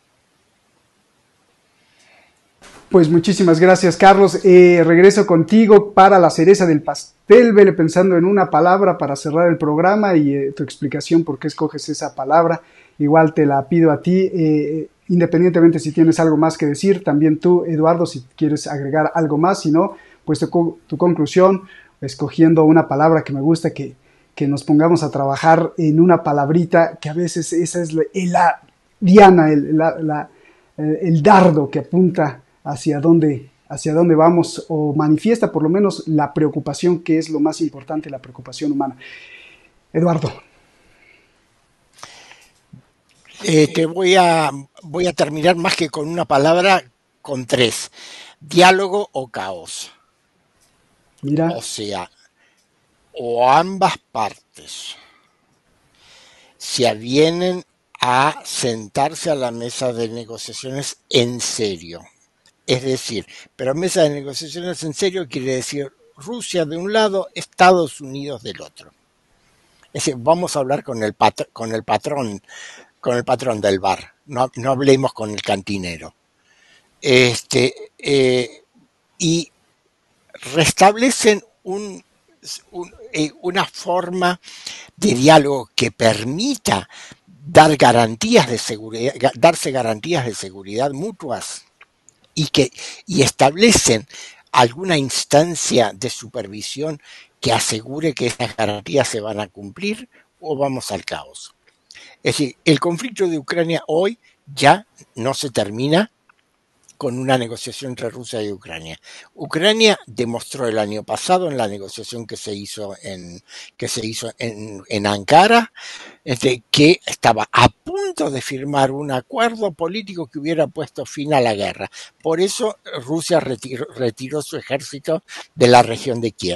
Speaker 1: Pues muchísimas gracias, Carlos. Eh, regreso contigo para la cereza del pastel. Vele pensando en una palabra para cerrar el programa y eh, tu explicación por qué escoges esa palabra. Igual te la pido a ti. Eh, Independientemente si tienes algo más que decir, también tú, Eduardo, si quieres agregar algo más, si no, pues tu, tu conclusión, escogiendo una palabra que me gusta, que, que nos pongamos a trabajar en una palabrita, que a veces esa es la, la diana, el, la, la, el dardo que apunta hacia dónde, hacia dónde vamos, o manifiesta por lo menos la preocupación, que es lo más importante, la preocupación humana. Eduardo.
Speaker 7: Eh, te voy a, voy a terminar más que con una palabra, con tres. Diálogo o caos.
Speaker 1: Mira.
Speaker 7: O sea, o ambas partes se avienen a sentarse a la mesa de negociaciones en serio. Es decir, pero mesa de negociaciones en serio quiere decir Rusia de un lado, Estados Unidos del otro. Es decir, vamos a hablar con el, pat- con el patrón con el patrón del bar, no, no hablemos con el cantinero. Este, eh, y restablecen un, un, eh, una forma de diálogo que permita dar garantías de seguridad, darse garantías de seguridad mutuas y, que, y establecen alguna instancia de supervisión que asegure que esas garantías se van a cumplir, o vamos al caos. Es decir, el conflicto de Ucrania hoy ya no se termina con una negociación entre Rusia y Ucrania. Ucrania demostró el año pasado en la negociación que se hizo en, que se hizo en, en Ankara, este, que estaba a punto de firmar un acuerdo político que hubiera puesto fin a la guerra. Por eso Rusia retiró, retiró su ejército de la región de Kiev.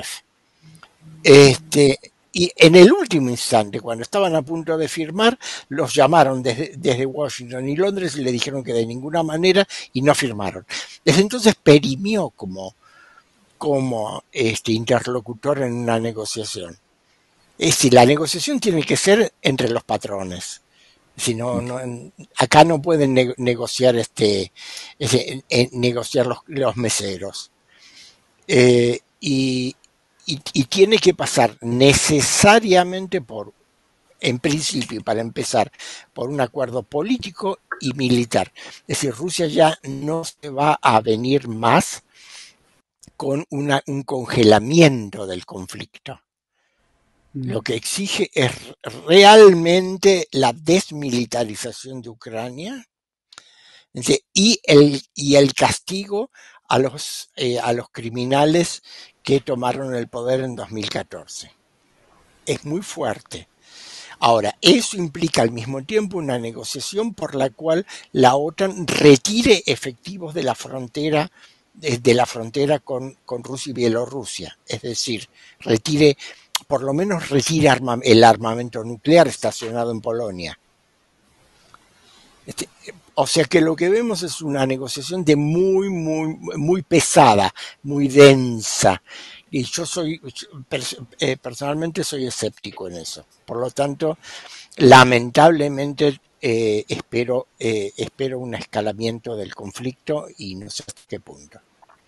Speaker 7: Este... Y en el último instante, cuando estaban a punto de firmar, los llamaron desde, desde Washington y Londres y le dijeron que de ninguna manera, y no firmaron. Desde entonces perimió como, como este interlocutor en una negociación. Es decir, la negociación tiene que ser entre los patrones. Si no, no, acá no pueden ne- negociar este, este eh, negociar los, los meseros. Eh, y Y, y tiene que pasar necesariamente por, en principio, para empezar, por un acuerdo político y militar. Es decir, Rusia ya no se va a venir más con una, un congelamiento del conflicto. Lo que exige es realmente la desmilitarización de Ucrania y el, y el castigo a los, eh, a los criminales que tomaron el poder en dos mil catorce. Es muy fuerte. Ahora, eso implica al mismo tiempo una negociación por la cual la OTAN retire efectivos de la frontera, de la frontera con, con Rusia y Bielorrusia. Es decir, retire, por lo menos retire arma, el armamento nuclear estacionado en Polonia. Este, o sea que lo que vemos es una negociación de muy, muy, muy pesada, muy densa. Y yo soy, eh, personalmente soy escéptico en eso. Por lo tanto, lamentablemente eh, espero, eh, espero un escalamiento del conflicto y no sé hasta qué punto.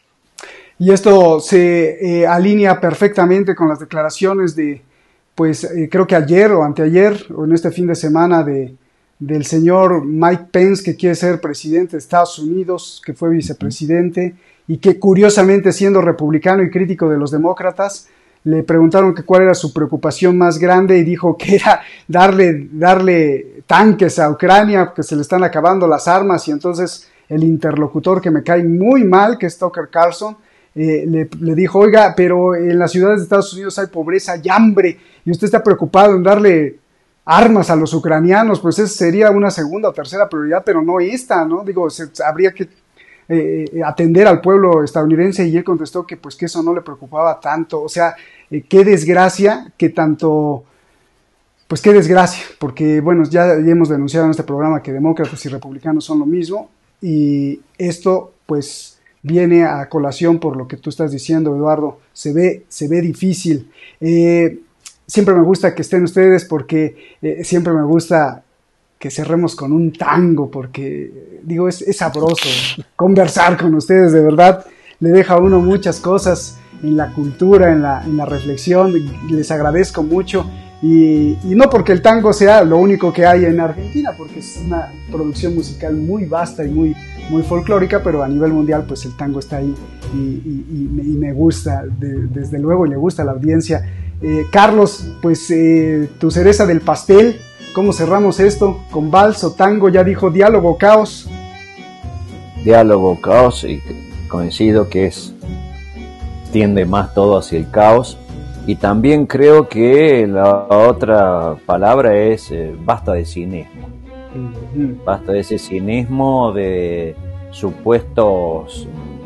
Speaker 1: Y esto se eh, alinea perfectamente con las declaraciones de, pues eh, creo que ayer o anteayer o en este fin de semana de, del señor Mike Pence, que quiere ser presidente de Estados Unidos, que fue vicepresidente, y que curiosamente, siendo republicano y crítico de los demócratas, le preguntaron que cuál era su preocupación más grande y dijo que era darle, darle tanques a Ucrania, que se le están acabando las armas, y entonces el interlocutor que me cae muy mal, que es Tucker Carlson, eh, le, le dijo, oiga, pero en las ciudades de Estados Unidos hay pobreza y hambre, y usted está preocupado en darle armas a los ucranianos, pues esa sería una segunda o tercera prioridad, pero no esta, ¿no? Digo, se, habría que Eh, atender al pueblo estadounidense, y él contestó que pues que eso no le preocupaba tanto. O sea, eh, qué desgracia que tanto, pues qué desgracia, porque bueno, ya, ya hemos denunciado en este programa que demócratas y republicanos son lo mismo, y esto pues viene a colación por lo que tú estás diciendo, Eduardo. Se ve, se ve difícil. Eh, siempre me gusta que estén ustedes porque eh, siempre me gusta que cerremos con un tango, porque, digo, es, es sabroso conversar con ustedes, de verdad, le deja a uno muchas cosas en la cultura, en la, en la reflexión, y les agradezco mucho, y, y no porque el tango sea lo único que hay en Argentina, porque es una producción musical muy vasta y muy, muy folclórica, pero a nivel mundial, pues el tango está ahí, y, y, y, me, y me gusta, de, desde luego, y le gusta a la audiencia. Eh, Carlos, pues eh, tu cereza del pastel. ¿Cómo cerramos esto? ¿Con vals o tango? Ya dijo diálogo, caos.
Speaker 8: Diálogo, caos, y coincido que es tiende más todo hacia el caos. Y también creo que la otra palabra es eh, basta de cinismo. Uh-huh. Basta de ese cinismo de supuestos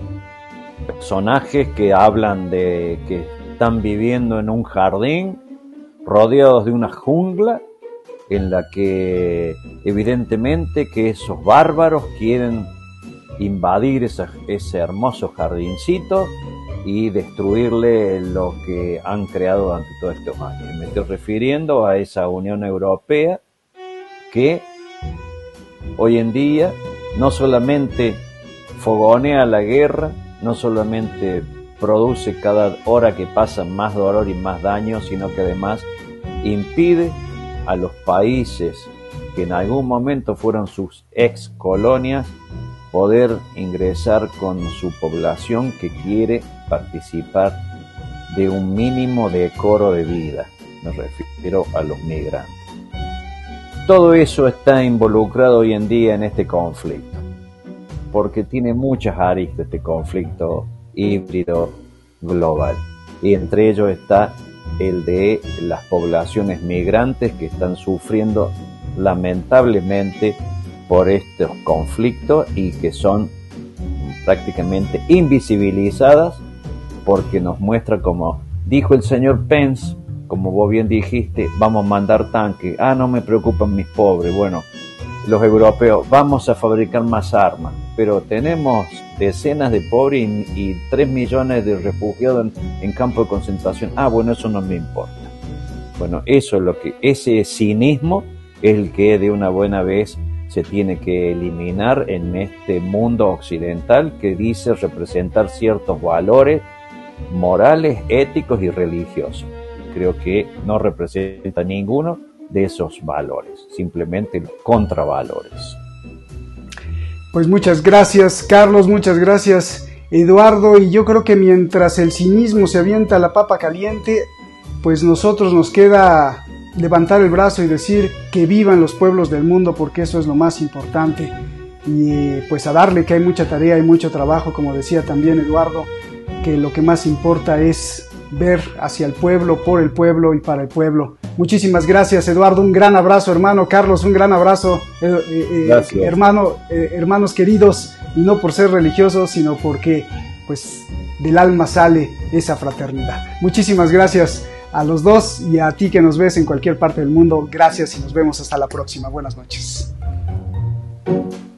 Speaker 8: personajes que hablan de que están viviendo en un jardín rodeados de una jungla, en la que evidentemente que esos bárbaros quieren invadir esa, ese hermoso jardincito y destruirle lo que han creado durante todos estos años. Y me estoy refiriendo a esa Unión Europea que hoy en día no solamente fogonea la guerra, no solamente produce cada hora que pasa más dolor y más daño, sino que además impide a los países que en algún momento fueron sus ex colonias poder ingresar con su población que quiere participar de un mínimo decoro de vida. Me refiero a los migrantes. Todo eso está involucrado hoy en día en este conflicto, porque tiene muchas aristas este conflicto híbrido global, y entre ellos está el de las poblaciones migrantes que están sufriendo lamentablemente por estos conflictos y que son prácticamente invisibilizadas, porque nos muestra, como dijo el señor Pence, como vos bien dijiste, vamos a mandar tanques. Ah, no me preocupan mis pobres. Bueno, los europeos, vamos a fabricar más armas, pero tenemos decenas de pobres y, y tres millones de refugiados en, en campos de concentración. Ah, bueno, eso no me importa. Bueno, eso es lo que, ese cinismo es el que de una buena vez se tiene que eliminar en este mundo occidental que dice representar ciertos valores morales, éticos y religiosos. Creo que no representa ninguno de esos valores, simplemente los contravalores.
Speaker 1: Pues muchas gracias, Carlos, muchas gracias, Eduardo, y yo creo que mientras el cinismo se avienta la papa caliente, pues nosotros nos queda levantar el brazo y decir que vivan los pueblos del mundo, porque eso es lo más importante. Y pues a darle, que hay mucha tarea, hay mucho trabajo, como decía también Eduardo, que lo que más importa es ver hacia el pueblo, por el pueblo y para el pueblo. Muchísimas gracias, Eduardo, un gran abrazo, hermano. Carlos, un gran abrazo, eh, eh, hermano, eh, hermanos queridos, y no por ser religiosos, sino porque pues del alma sale esa fraternidad. Muchísimas gracias a los dos, y a ti que nos ves en cualquier parte del mundo, gracias y nos vemos hasta la próxima. Buenas noches.